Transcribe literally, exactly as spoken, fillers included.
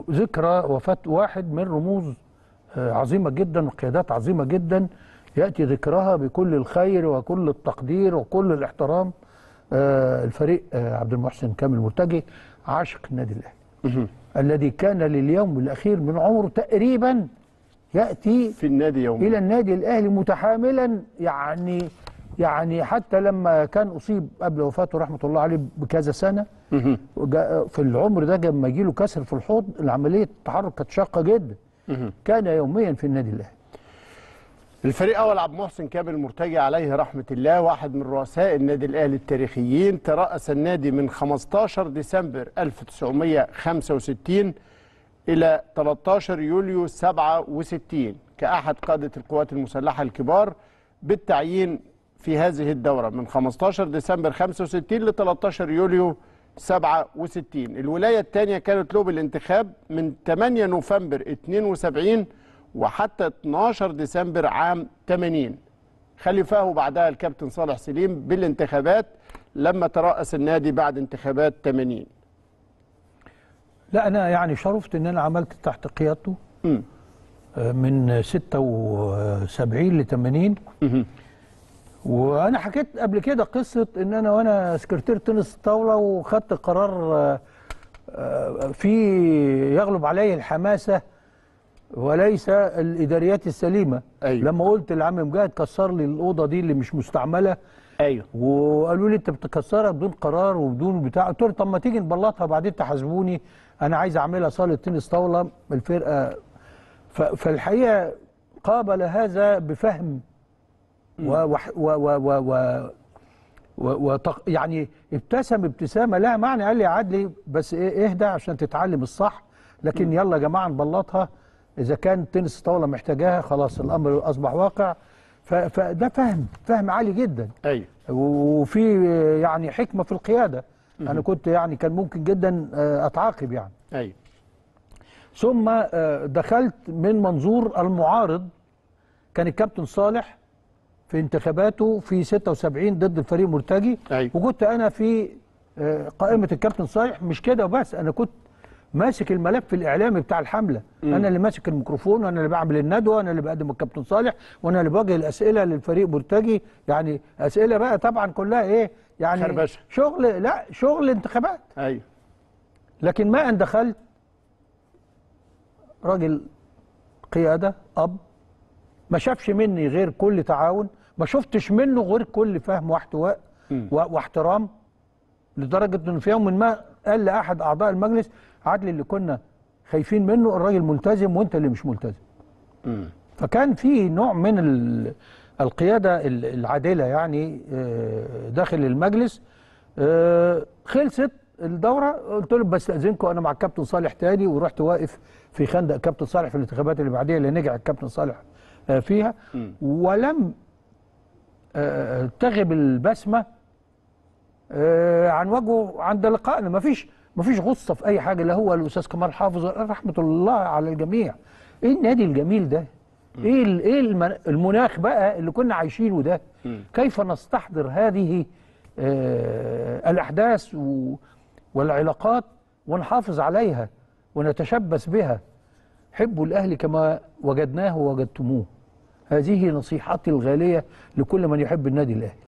ذكرى وفاة واحد من رموز عظيمة جدا وقيادات عظيمة جدا يأتي ذكرها بكل الخير وكل التقدير وكل الاحترام. الفريق عبد المحسن كامل مرتجي عاشق النادي الأهلي الذي كان لليوم الأخير من عمره تقريبا يأتي في النادي يوم إلى النادي الأهلي متحاملا، يعني يعني حتى لما كان أصيب قبل وفاته رحمة الله عليه بكذا سنة في العمر ده لما يجي له كسر في الحوض العملية التحرك كانت شاقة جدا، كان يوميا في النادي الأهلي. الفريق أول عبد المحسن كامل مرتجي عليه رحمة الله واحد من رؤساء النادي الأهلي التاريخيين، ترأس النادي من خمستاشر ديسمبر ألف وتسعمائة وخمسة وستين إلى ثلاثة عشر يوليو سبعة وستين كأحد قادة القوات المسلحة الكبار بالتعيين في هذه الدورة من خمستاشر ديسمبر خمسة وستين ل ثلاثة عشر يوليو سبعة وستين. الولاية الثانية كانت له بالانتخاب من ثمانية نوفمبر اثنين وسبعين وحتى اثناشر ديسمبر عام ثمانين. خلفه بعدها الكابتن صالح سليم بالانتخابات لما ترأس النادي بعد انتخابات ثمانين. لا أنا يعني شرفت إن أنا عملت تحت قيادته م. من ستة وسبعين ل ثمانين. وانا حكيت قبل كده قصه ان انا وانا سكرتير تنس الطاوله وخدت قرار في يغلب عليه الحماسه وليس الاداريات السليمه. أيوة. لما قلت لعم مجاهد كسر لي الاوضه دي اللي مش مستعمله، ايوه، وقالوا لي انت بتكسرها بدون قرار وبدون بتاع، قلت له طب ما تيجي نبلطها بعدين تحاسبوني، انا عايز اعملها صاله تنس طاوله الفرقه. فالحقيقه قابل هذا بفهم و و و و و و يعني ابتسم ابتسامه لها معنى، قال لي يا عدلي بس ايه اهدى عشان تتعلم الصح، لكن يلا يا جماعه نبلطها، اذا كان تنس طاوله محتاجاها خلاص الامر اصبح واقع. فده فهم فهم عالي جدا. ايوه، وفي يعني حكمه في القياده. انا كنت يعني كان ممكن جدا اتعاقب يعني. ايوه. ثم دخلت من منظور المعارض. كان الكابتن صالح في انتخاباته في ستة وسبعين ضد الفريق مرتجي. أيوة. وكنت انا في قائمه الكابتن صالح. مش كده وبس، انا كنت ماسك الملف الاعلامي بتاع الحمله. م. انا اللي ماسك الميكروفون وانا اللي بعمل الندوه وانا اللي بقدم الكابتن صالح وانا اللي بوجه الاسئله للفريق مرتجي، يعني اسئله بقى طبعا كلها ايه يعني خربشه شغل، لا شغل انتخابات. ايوه. لكن ما ان دخلت راجل قياده اب ما شافش مني غير كل تعاون، ما شفتش منه غير كل فهم واحتواء واحترام، لدرجه انه في يوم ما قال لاحد اعضاء المجلس عدلي اللي كنا خايفين منه الراجل ملتزم وانت اللي مش ملتزم. م. فكان في نوع من القياده العادله يعني داخل المجلس. خلصت الدوره قلت له بستاذنكم انا مع الكابتن صالح تاني، ورحت واقف في خندق الكابتن صالح في الانتخابات اللي بعديها اللي نجح الكابتن صالح فيها. م. ولم تغب البسمه عن وجهه عند لقائنا. ما فيش ما فيش غصه في اي حاجه، لا هو الاستاذ كمال حافظ رحمه الله على الجميع. ايه النادي الجميل ده؟ م. ايه ايه المناخ بقى اللي كنا عايشينه ده؟ م. كيف نستحضر هذه آه الاحداث والعلاقات ونحافظ عليها ونتشبث بها. حبوا الاهلي كما وجدناه ووجدتموه. هذه نصيحتي الغاليه لكل من يحب النادي الاهلي.